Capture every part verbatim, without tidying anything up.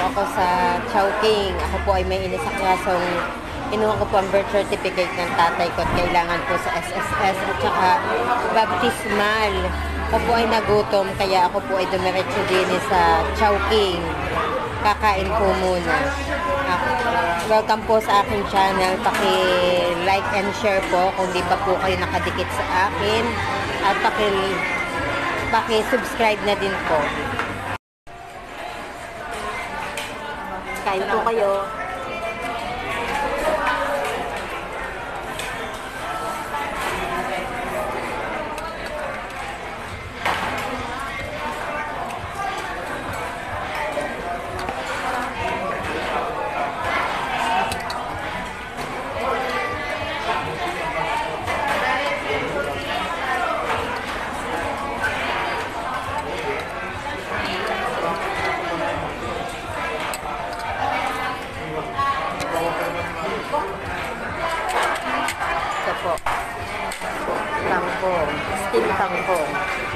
ako sa Chowking. Ako po ay may inasakyasong inuha ko po ang birth certificate ng tatay ko at kailangan po sa S S S at saka baptismal. Ako po ay nagutom kaya ako po ay dumiretso din sa Chowking. Kakain po muna. Uh, welcome po sa aking channel. Paki-like and share po kung di pa po kayo nakadikit sa akin. At paki paki-subscribe na din po. Kain po kayo. Po. Kangkong. Steam kangkong.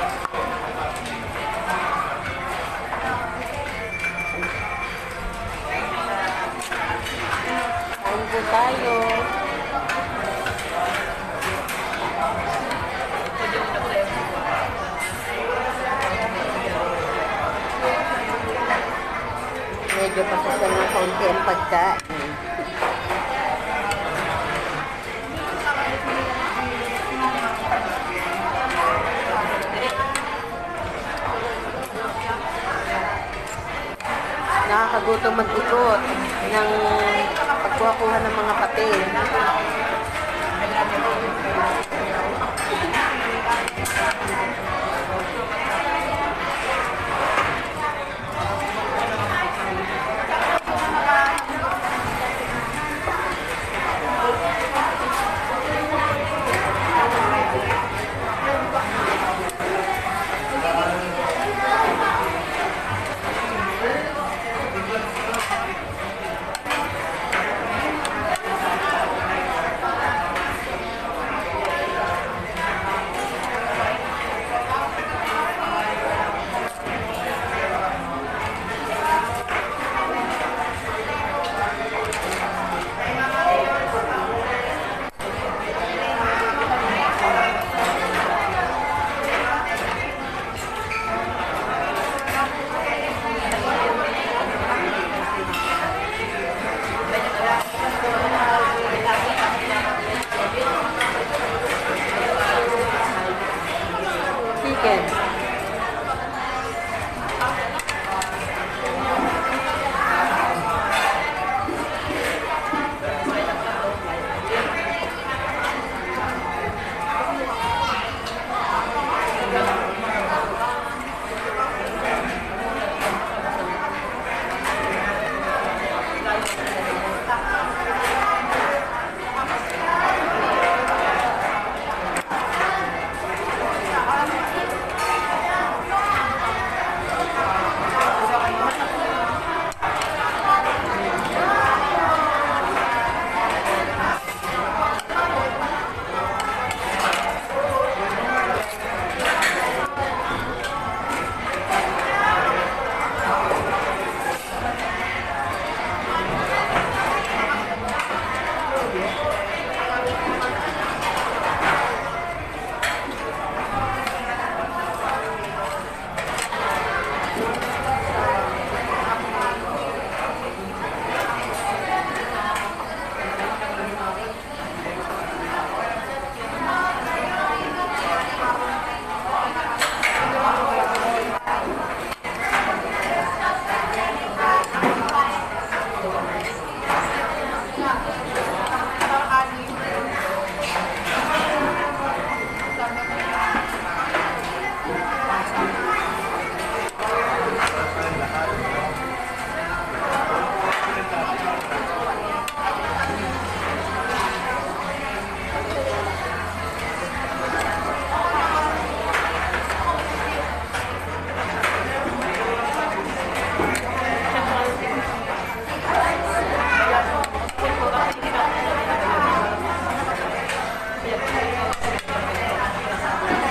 Kain po tayo. Medyo pasasal ng kaunti ang pagkain. Nakakagutom mag-ikot ng pagkuha-kuha ng mga papel. Chicken.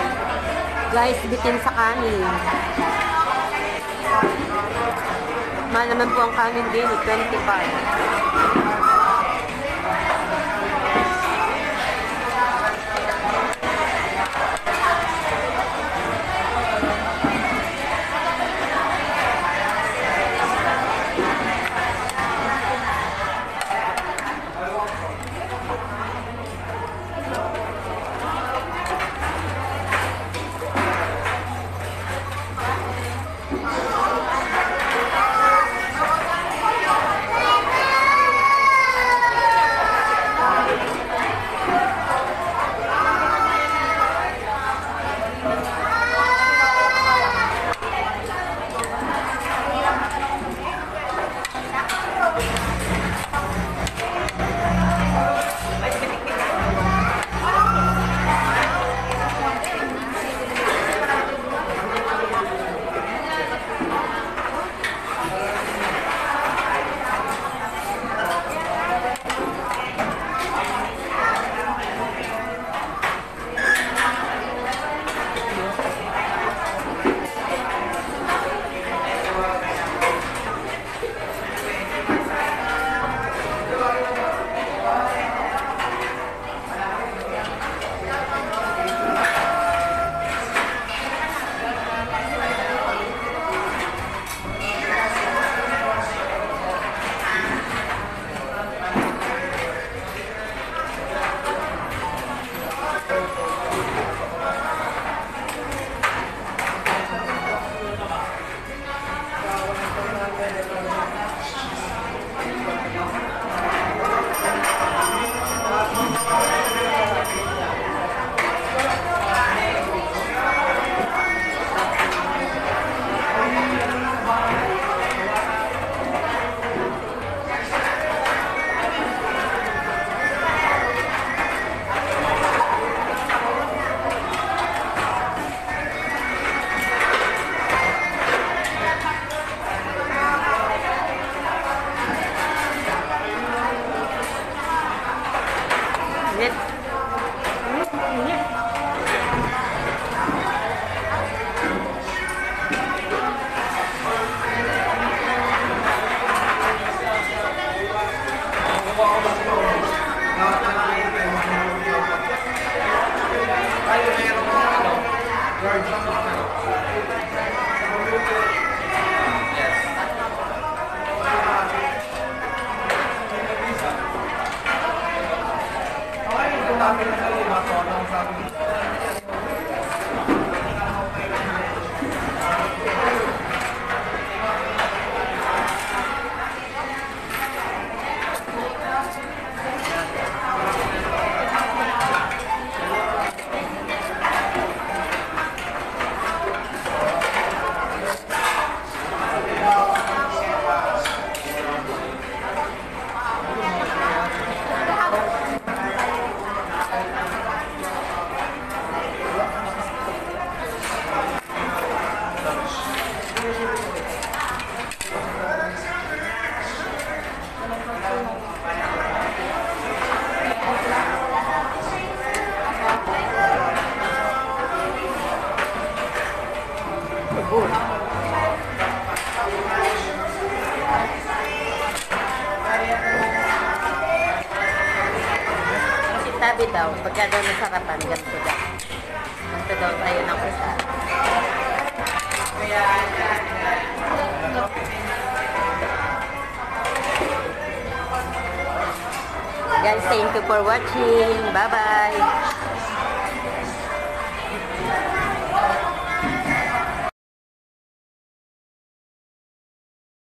Guys, bitin sa kanin. Mahal naman po ang kanin din, twenty-five. Sabi daw, pagka daw nasarapan, ganito daw. Ganito daw tayo ng isa. Guys, thank you for watching. Bye-bye.